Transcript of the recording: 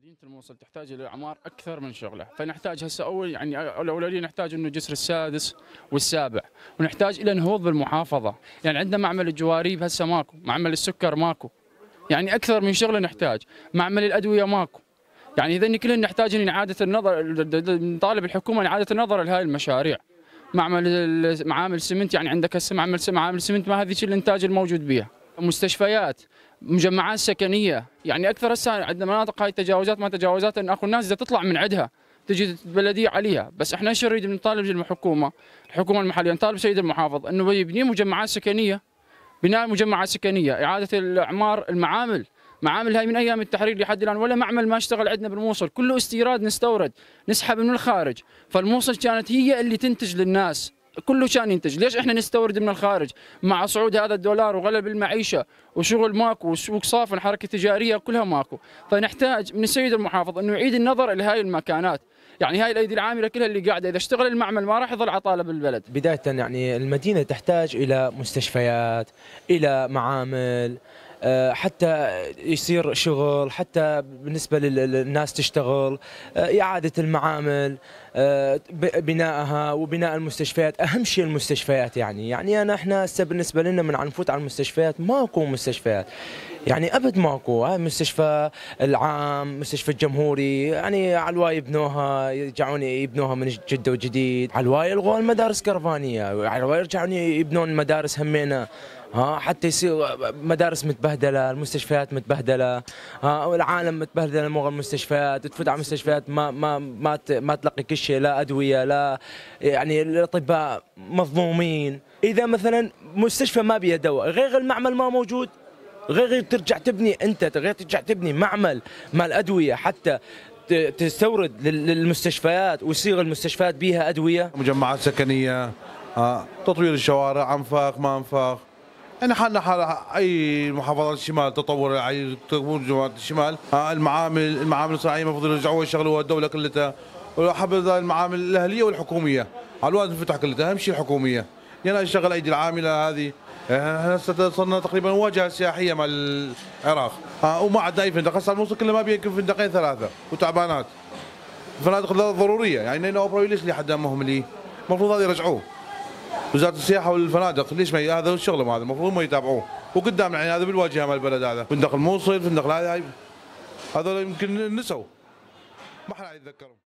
مدينة الموصل تحتاج إلى إعمار أكثر من شغله، فنحتاج هسه أول يعني الأولوية نحتاج إنه جسر السادس والسابع، ونحتاج إلى نهوض بالمحافظة، يعني عندنا معمل الجواريب هسه ماكو، معمل السكر ماكو، يعني أكثر من شغله نحتاج، معمل الأدوية ماكو، يعني إذا كلنا نحتاج إن إعادة النظر، نطالب الحكومة إعادة النظر لهذه المشاريع. معامل السمنت، يعني عندك هسه معامل السمنت ما هذه الإنتاج الموجود بها. مستشفيات، مجمعات سكنيه، يعني اكثر هسه عندنا مناطق هاي تجاوزات ما تجاوزات ان اخو الناس اذا تطلع من عندها تجي البلديه عليها، بس احنا ايش نريد نطالب الحكومه المحليه، نطالب سيد المحافظ انه يبني مجمعات سكنيه، بناء مجمعات سكنيه، اعاده الاعمار معامل هاي من ايام التحرير لحد الان ولا معمل ما اشتغل عندنا بالموصل، كله استيراد نستورد نسحب من الخارج، فالموصل كانت هي اللي تنتج للناس، كله كان ينتج، ليش احنا نستورد من الخارج؟ مع صعود هذا الدولار وغلب المعيشه وشغل ماكو والسوق صافن، حركه تجاريه كلها ماكو، فنحتاج من السيد المحافظ انه يعيد النظر لهاي المكانات، يعني هاي الايدي العامله كلها اللي قاعده اذا اشتغل المعمل ما راح يظل عطاله بالبلد. بدايه يعني المدينه تحتاج الى مستشفيات، الى معامل، حتى يصير شغل، حتى بالنسبة للناس تشتغل، إعادة المعامل، بنائها وبناء المستشفيات. أهم شيء المستشفيات، يعني احنا هسه بالنسبة لنا من نفوت على المستشفيات ماكو مستشفيات، يعني ابد ماكو. هاي مستشفى العام، مستشفى الجمهوري، يعني علواي يبنوها، يرجعون يبنوها من جده وجديد، علواي الغوا المدارس كرفانيه، علواي يرجعون يبنون مدارس همينه، حتى يصير مدارس متبهدله، المستشفيات متبهدله، العالم متبهدله مو المستشفيات، تفوت على المستشفيات ما تلقي كل شيء، لا ادويه، لا يعني الاطباء مظلومين. اذا مثلا مستشفى ما بيها دواء، غير المعمل ما موجود، غير ترجع تبني غير ترجع تبني معمل مال ادويه حتى تستورد للمستشفيات ويصير المستشفيات بيها ادويه. مجمعات سكنيه، تطوير الشوارع، انفاق ما انفاق، يعني حالنا حال اي محافظات الشمال، تطور جمهورية الشمال. المعامل الصناعيه المفروض يرجعوها يشغلوها الدوله كلها، وحبذا المعامل الاهليه والحكوميه على الواد تنفتح كلها، اهم شيء الحكوميه، يعني اشتغل ايدي العامله هذه. احنا صرنا تقريبا واجهه سياحيه مع العراق، وما عندنا اي فندق، هسه الموصل كله ما بيكفي فندقين ثلاثه وتعبانات. الفنادق ضروريه، يعني هنا اوبرا ليش لحد مهملين؟ المفروض هذا يرجعوه. وزاره السياحه والفنادق ليش ما هذا شغلهم، هذا المفروض ما يتابعوه، وقدام يعني هذا بالواجهه مال البلد، هذا فندق الموصل، فندق هذول يمكن نسوا ما حد يتذكرهم.